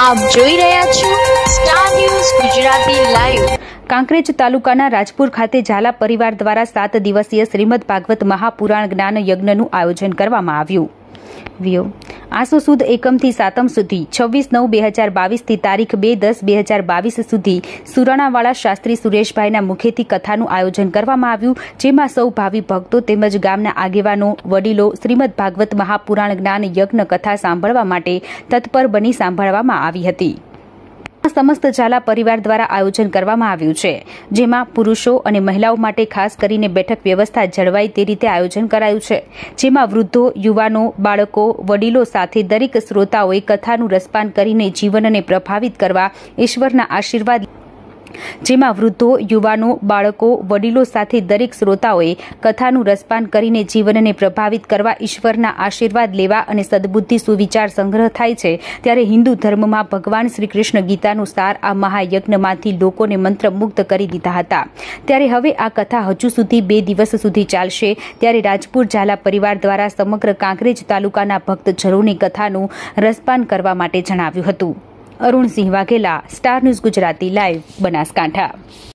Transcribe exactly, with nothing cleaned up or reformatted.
આપ જોઈ રહ્યા છો Star News Gujarati live. Kankrej તાલુકાના રાજપુર ખાતે ઝાલા પરિવાર દ્વારા સાત દિવસીય શ્રીમદ ભાગવત મહાપુરાણ જ્ઞાન યજ્ઞનું આયોજન કરવામાં આવ્યું। વ્યો આસો સુદ એકમથી સાતમ સુધી છવ્વીસ નવ બે હજાર બાવીસથી તારીખ બે દસ બે હજાર બાવીસ સુધી સુરાણાવાળા શાસ્ત્રી સુરેશભાઈના મુખેથી કથાનું આયોજન કરવામાં આવ્યું, જેમાં સૌ ભાવિ ભક્તો તેમજ ગામના આગેવાનો વડીલો શ્રીમદ ભાગવત મહાપુરાણ જ્ઞાન યજ્ઞ કથા સાંભળવા માટે તત્પર બની સાંભળવામાં આવી હતી। સમસ્ત ઝાલા પરિવાર દ્વારા આયોજન કરવામાં આવ્યું છે, જેમાં પુરુષો અને મહિલાઓ માટે ખાસ કરીને બેઠક વ્યવસ્થા જળવાય તે રીતે આયોજન કરાયું છે, જેમાં વૃદ્ધો, યુવાનો, બાળકો, વડીલો સાથે દરેક શ્રોતાઓએ કથાનું રસપાન કરીને જીવનને પ્રભાવિત કરવા ઈશ્વરના આશીર્વાદ જેમાં વૃદ્ધો, યુવાનો, બાળકો, વડીલો સાથે દરેક શ્રોતાઓએ કથાનું રસપાન કરીને જીવનને પ્રભાવિત કરવા ઈશ્વરના આશીર્વાદ લેવા અને સદબુદ્ધિ સુવિચાર સંગ્રહ થાય છે। ત્યારે હિન્દુ ધર્મમાં ભગવાન શ્રી કૃષ્ણ ગીતાનું સાર આ મહાયજ્ઞમાંથી લોકોને મંત્રમુગ્ધ કરી દીધા હતા। ત્યારે હવે આ કથા હજુ સુધી બે દિવસ સુધી ચાલશે। ત્યારે રાજપુર ઝાલા પરિવાર દ્વારા સમગ્ર કાંકરેજ તાલુકાના ભક્તજનોની કથાનું રસપાન કરવા માટે જણાવ્યું હતું। Arun Singh Vaghela, Star News Gujarati live, Banaskantha.